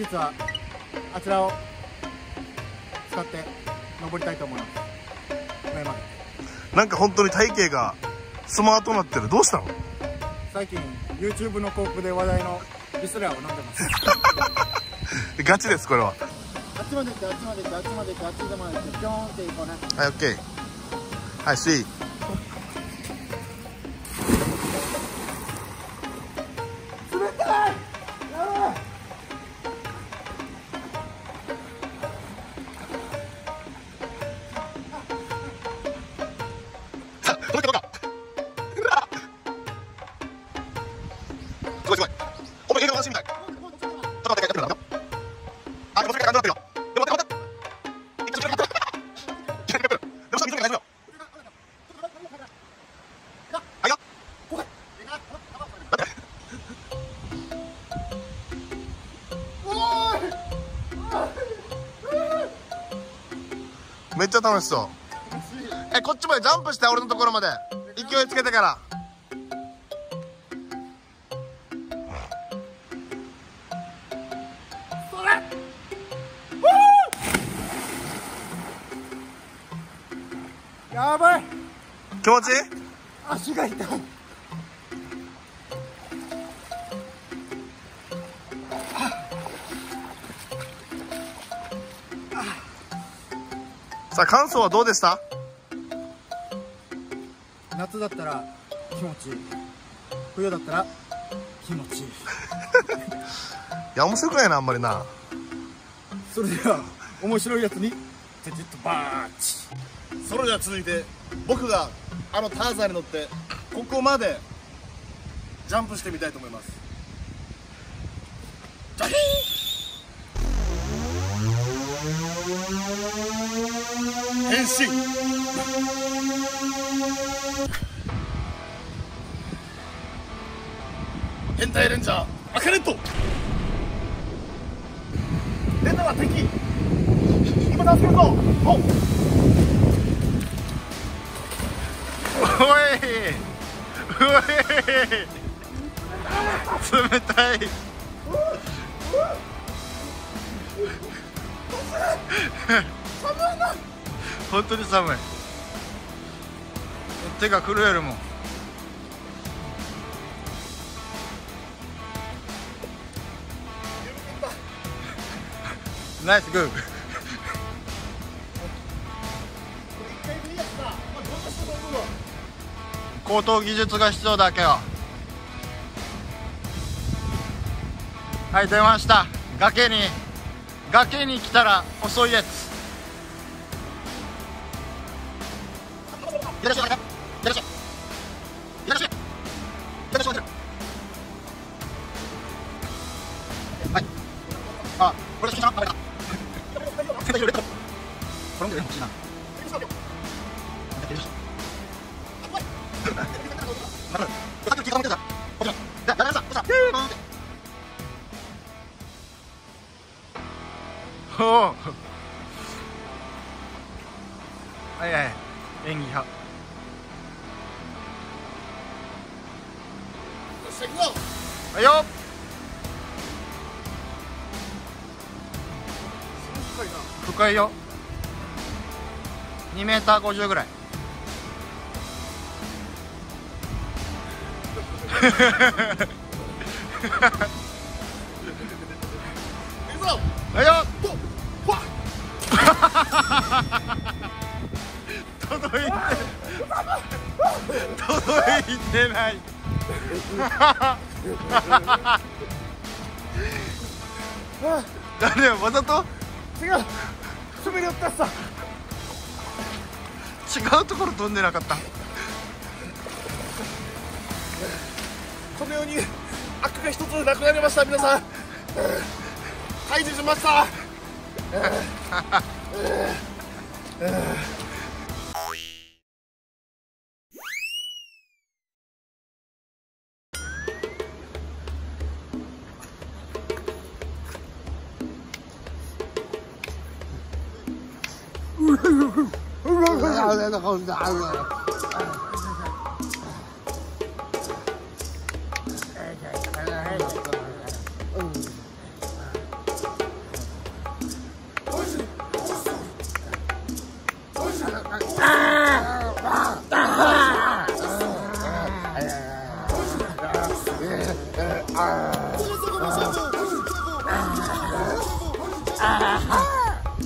日はあちらを使って登りたいと思います。上まで。 なんか本当に体型がスマートになってる。どうしたの？ 最近 YouTube の広告で話題のビスラーを飲んでます。 ガチです、これは。 あっちまで行って、あっちまで行って、あっちまで行って、あっちまで行って、ピョーンって行こうね。 はい、オッケー。はい、C。 冷たい。やばい。 さあ、どうかどうか。すごいすごい。ほんと映画の話みたい。ちょっと待って、やってるんだよ。あ、でもそれから感動なってるよ。でも待って、待って。一個ちょっと待って。でもそれ水が大丈夫よ。はいよ。めっちゃ楽しそう。こっちまでジャンプして、俺のところまで勢いつけてから。 やばい。 気持ちいい？ 足が痛い。 さあ、感想はどうでした？ 夏だったら気持ちいい。冬だったら気持ちいい。 いや、面白くないな、あんまりな。 それでは面白いやつにテチッとバーチ。 それでは続いて、僕があのターザンに乗ってここまでジャンプしてみたいと思います。ジャヒーン変身。変態レンジャーアカレント。レンダーは敵。今助けるぞ。おいおい、冷たい。本当に寒い。手が震えるもん。ナイスグー。高等技術が必要だけは。はい、出ました。崖に来たら遅いやつ。よろしくお願いします。よろしく。よろしく。よろしくお願いします。はい。あ、これ好きなの？あれだ。絶対入れた。転んでるの欲しいな。おお。はいはい。演技派。よっしゃ、行くぞ。はいよ。深いよ。2m50ぐらい。はいよ。届いてない。誰わざと？ 違う。滑り寄ったさ。 違うところ飛んでなかった。 このように悪が一つなくなりました。皆さん退治しました。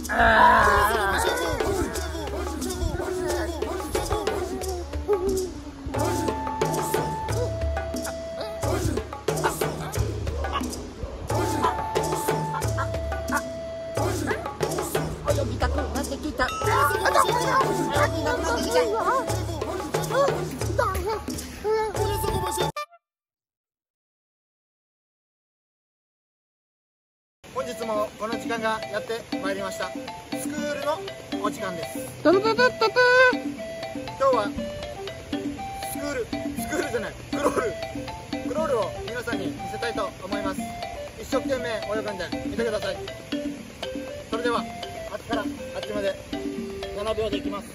本日もこの時間がやってまいりました。スクールのお時間です。 ドルドルドルドル。 今日はクロールを皆さんに見せたいと思います。一生懸命泳ぐんで見てください。それではあっちからあっちまで7秒でいきます。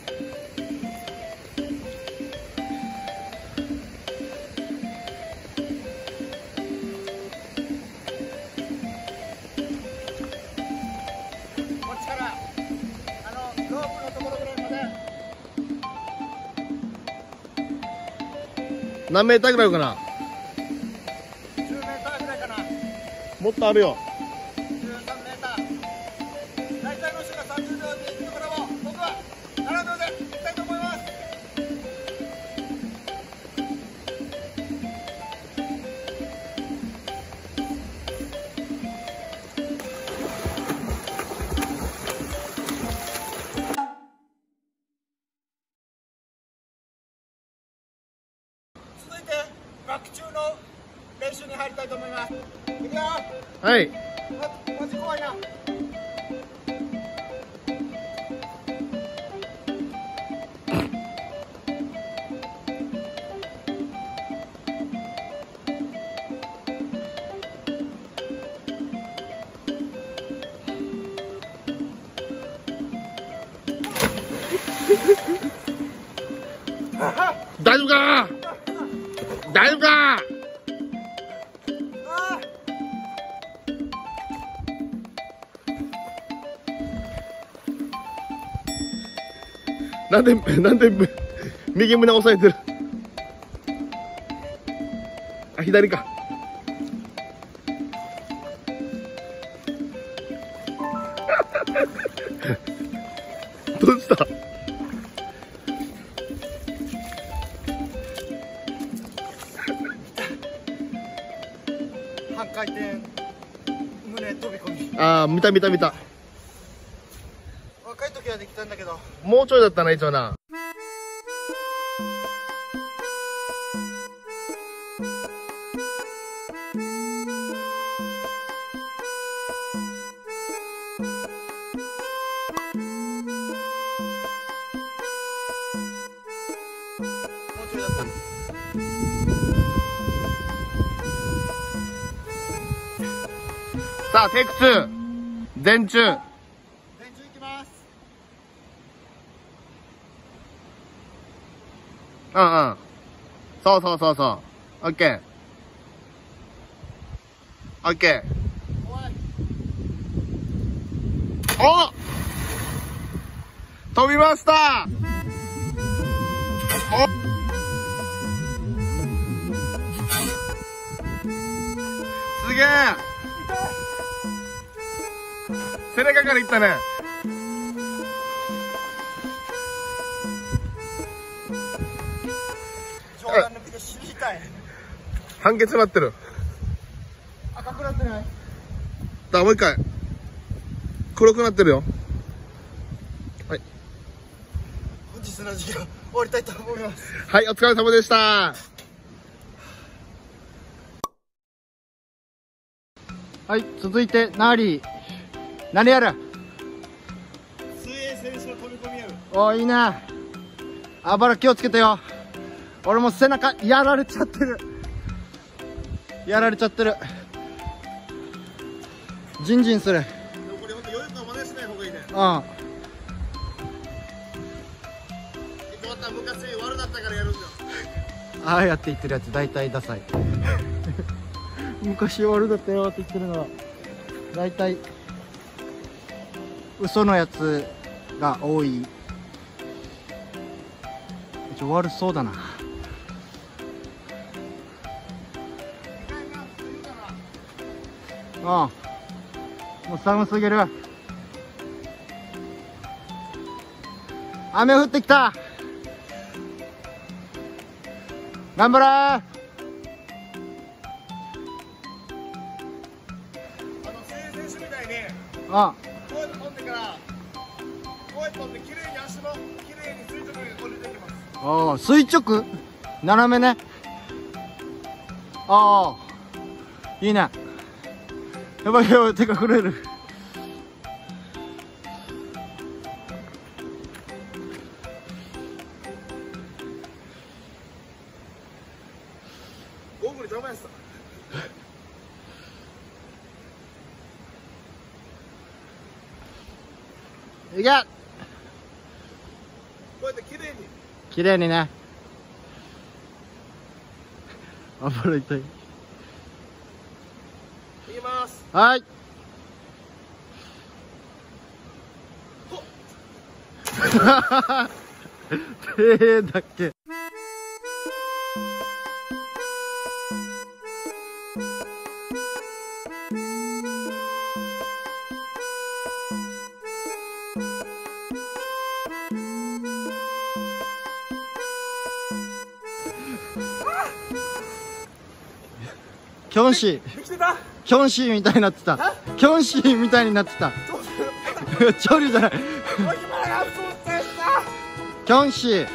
ロープのところぐらいまで。 何メーターぐらいかな。 10メーターぐらいかな。 もっとあるよ。 13メーター。大体の人が30秒で行くところを僕は7秒で行きたいと思います。続いてバック中の練習に入りたいと思います。いくよ。 はい。 マジ怖いな。 大丈夫か。大丈夫か。なんで右胸押さえてる。あ、左か。どうした。 半回転胸飛び込み。 ああ、見た。 若い時はできたんだけど。 もうちょいだったな、一応な。 もうちょいだった。 さあ、テイク2。全中。 練習いきます。 うんうん。そう。オッケー。オッケー。 怖い。 お！飛びました。お！すげえ。背中からいったね。 上段抜きで死にたい。 半ケツなってる。 赤くなってない。 だ、もう一回。黒くなってるよ。はい。 本日の授業終わりたいと思います。 はい、お疲れ様でした。 はい、続いてナーリー。何やる。 水泳選手の飛び込みやる。 おー、いいな。あばら気をつけてよ。俺も背中やられちゃってる。ジンジンする。 これ本当余裕の真似しない方がいいね。 うん。 終わったら昔悪だったからやるんだよ。 ああやって言ってるやつ大体ダサい。昔悪だったよって言ってるのは大体嘘のやつが多い。悪そうだな。もう寒すぎる。 雨降ってきた。頑張れー。 水泳選手みたいにあ、 こうやって飛んでから、こうやって飛んで綺麗に足も綺麗に垂直に飛んでいきます。 ああ、垂直斜めね。ああ、いいね。やばいやばい、手が震える。 ゴーグル邪魔やった。 いけ。 こうやって綺麗に。 綺麗にね。あばら痛い。 いきます。 はい。手だけ。キョンシー、 できてた。 キョンシーみたいになってた。キョンシーみたいになってた。調理じゃない。キョンシー。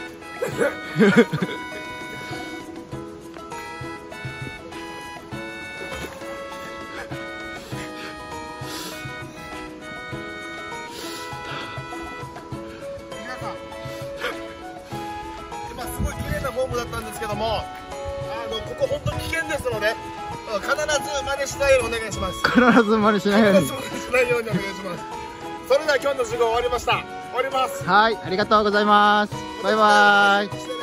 今すごい綺麗なフォームだったんですけども、ここ本当に危険ですので、必ず真似しないようにお願いします。 必ず真似しないように。 必ず真似しないようにお願いします。それでは今日の授業終わりました。終わります。 はい、ありがとうございます。バイバイ。